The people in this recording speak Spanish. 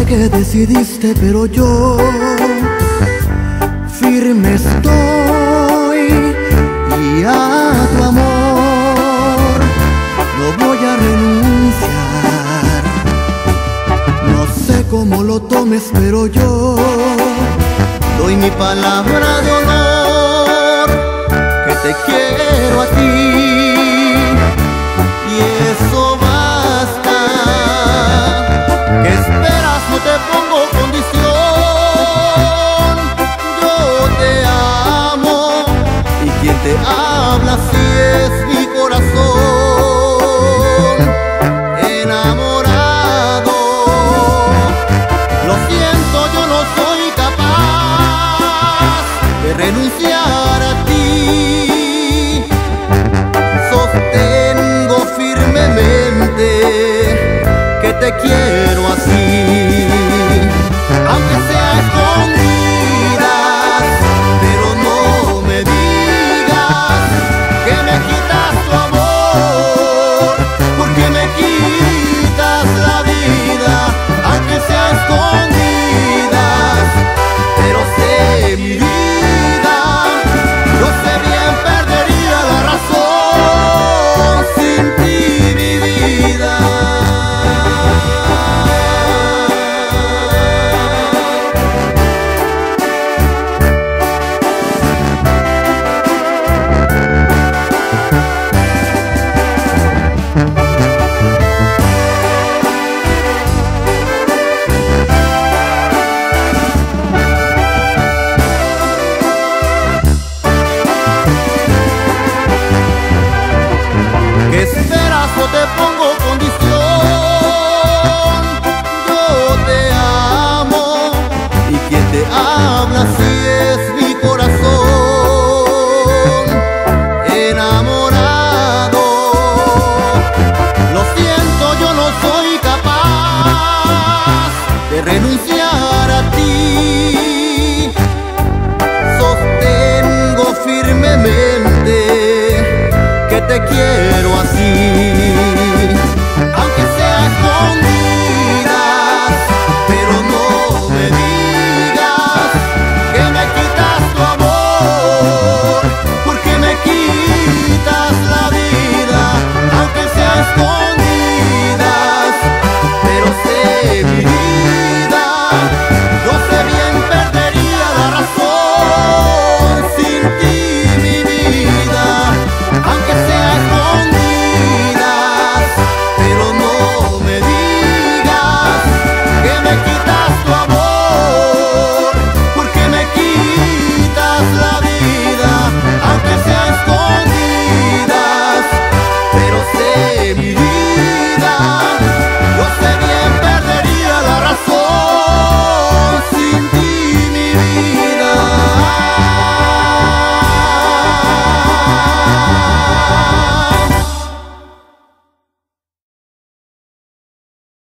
que decidiste, pero yo firme estoy y a tu amor no voy a renunciar. No sé cómo lo tomes, pero yo doy mi palabra de honor que te quiero a ti, y eso basta. ¿Qué esperas? No te pongo condición. Yo te amo y quien te habla sí es mi corazón enamorado. Lo siento, yo no soy capaz de renunciar a ti. Sostengo firmemente que te quiero así, aunque sea a escondidas, pero no me digas que me quitas tu amor, porque me quitas la vida, aunque sea a escondidas, pero sé mi vida, yo sé bien perdería la razón sin ti, mi vida. ¿Qué esperas? No te pongo condición. Yo te amo y quien te habla sí es mi corazón enamorado. Lo siento, yo no soy capaz de renunciar a ti. Sostengo firmemente que te quiero así.